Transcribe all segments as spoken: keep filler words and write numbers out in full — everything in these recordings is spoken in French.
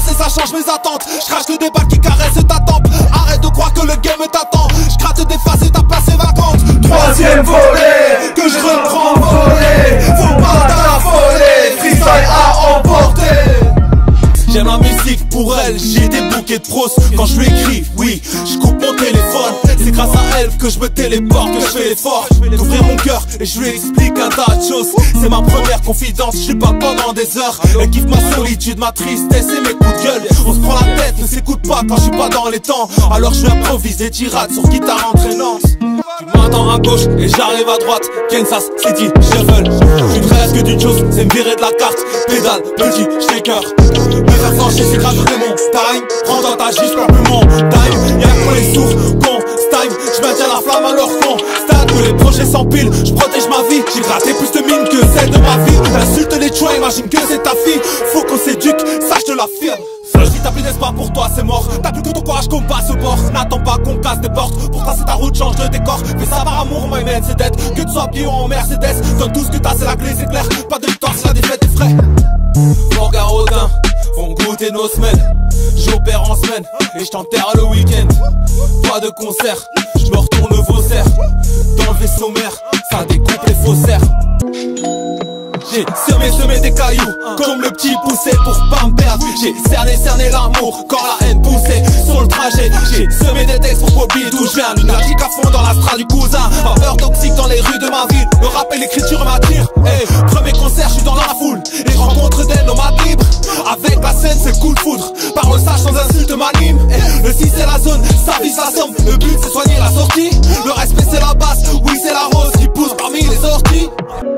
et ça change mes attentes. Je crache que des balles qui caressent ta tempe. Arrête de croire que le game t'attend. Je gratte des faces et ta place est vacante. Troisième volet, que je reprends volet. Faut pas t'affoler, freestyle à emporter. J'aime la musique pour elle, j'ai des bouquets de pros. Quand je lui écris, oui, je coupe mon téléphone. C'est grâce à elle que je me téléporte, que je fais l'effort d'ouvrir mon cœur et je lui explique un tas de choses. C'est ma première confidence, je lui parle pendant des heures. Elle kiffe ma solitude, ma tristesse et mes coups de gueule. On se prend la tête, ne s'écoute pas quand je suis pas dans les temps. Alors je lui improvise des tirades sur guitare entraînante. Tu m'attends à gauche et j'arrive à droite. Kansas City, Shuffle. Je ne reste que d'une chose, c'est me virer de la carte. Pédale, petit, j't'écœure. Me faire flancher, c'est grave de mon time. Prends dans ta gifle, plus mon time. Y'a que les sourds, con, style. J'maintiens la flamme à leur con. Stade que les projets s'empilent, j'protège ma vie. J'ai gratté plus de mines que celle de ma vie. Insulte les choix, imagine que c'est ta fille. Faut qu'on s'éduque, ça je te l'affirme. Si t'as plus d'espoir pour toi c'est mort. T'as plus que ton courage qu'on passe au bord. N'attends pas qu'on casse des portes. Pour tracer ta route change de décor. Fais ça par amour my man c'est dead. Que tu sois pied ou en Mercedes. Donne tout ce que t'as c'est la clé c'est clair. Pas de victoire si la défaite est frais. Morgan Rodin vont goûter nos semaines. J'opère en semaine et j't'enterre le week-end. Pas de concert, j'me retourne au Vaussaire. Dans le vaisseau mère, ça découpe les faussaires. J'ai semé, semé des cailloux, comme le petit poussé pour pas me perdre. J'ai cerné, cerné l'amour, quand la haine poussée sur le trajet. J'ai semé des textes pour oublier d'où je viens. Lunatique à fond dans l'astra du cousin. Faveur toxique dans les rues de ma ville. Le rap et l'écriture m'attirent. Hey, premier concert, je suis dans la foule. Et je rencontre des nomades libres. Avec la scène, c'est coup de foudre. Parole sage sans insulte m'anime. Hey, le six c'est la zone, ça vise la somme. Le but c'est soigner la sortie. Le respect c'est la base, oui c'est la rose qui pousse parmi les orties.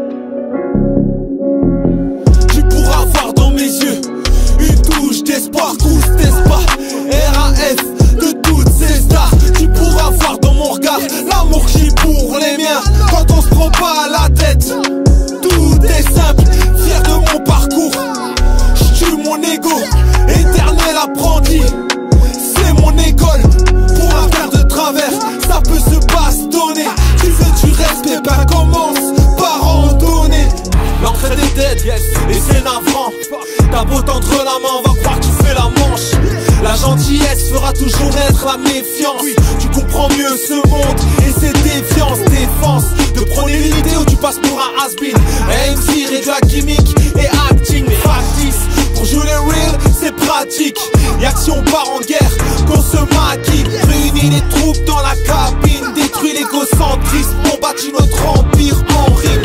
Avoir dans mes yeux une touche d'espoir, couche d'espoir, R A F de toutes ces stars. Tu pourras voir dans mon regard l'amour qui pour les miens. Quand on se prend pas à la tête, tout est simple. Fier de mon parcours, j'tue mon ego, éternel apprenti. C'est mon école, pour un quart de travers, ça peut se bastonner. Tu veux du respect, ben commence par en donner. L'entraide est dead, yes, et c'est navrant. T'as beau tendre la main, on va croire que tu fais la manche. La gentillesse fera toujours naître la méfiance. Tu comprends mieux ce monde et ses défiances. Défense de prôner l'idée où tu passes pour un has-been. M C, et de la gimmick et acting factice. Pour jouer les real, c'est pratique. Y'a que si on part en guerre qu'on se maquille. Réunit les troupes dans la cabine. Détruit l'égocentrisme, on bâtit notre empire en rime.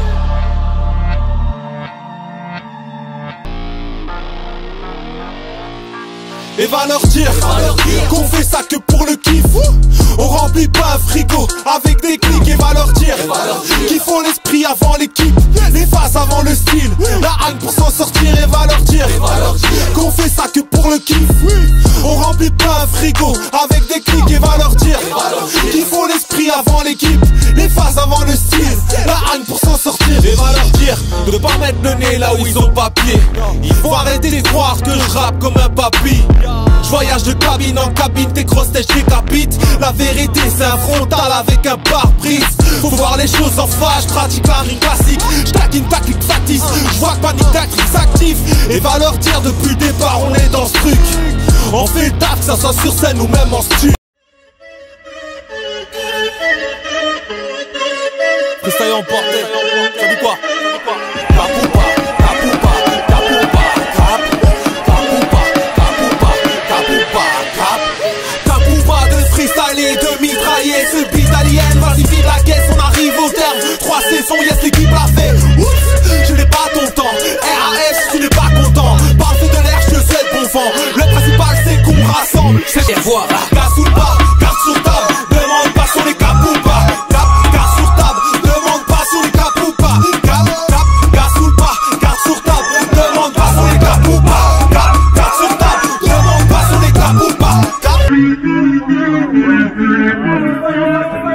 Et va leur dire qu'on fait ça que pour le kiff. On remplit pas un frigo avec des clics. Et va leur dire qu'il faut l'esprit avant l'équipe, les phases avant le style, la haine pour s'en sortir. Et va leur dire qu'on fait ça que pour le kiff. On remplit pas un frigo avec des clics. Et va leur dire qu'il faut l'esprit avant l'équipe, les phases avant le style, la haine pour s'en sortir. Et va leur dire de pas mettre le nez là où ils ont pas pied. Il faut arrêter de croire que je rappe comme un papy. Je voyage de cabine en cabine, tes grosses têtes j'décapite. La vérité c'est un frontal avec un pare-brise. Faut voir les choses en face, j'pratique la rime classique. J'taquine ta clique factice, j'vois que panique tactique s'active. Et va leur dire depuis le départ on est dans ce truc. On fait le taf que ça soit sur scène ou même en studio. Freestyle emporté, ça dit quoi? Kapoupa, kapoupa, kapoupa, kap. Kapoupa, kapoupa, kapoupa, kap. Kapoupa de freestyle et de mitrailler. Ce beat alien, vas-y vide la caisse, on arrive au terme. Trois saisons, yes l'équipe l'a fait. Oups, je n'ai pas ton temps. R A S, tu n'es pas content. Parfait de l'air, je sais le bon vent. Le principal c'est qu'on me rassemble. C'est bien voir. Gars sous le bas, garde sur table. Demande pas sur les kapoupas. Cap, garde sur table. Demande pas sur les kapoupas. Cap, cap, garde sous le bas, garde sur table. Demande pas sur les kapoupas. Cap, garde sur table. Demande pas sur les kapoupas. Cap.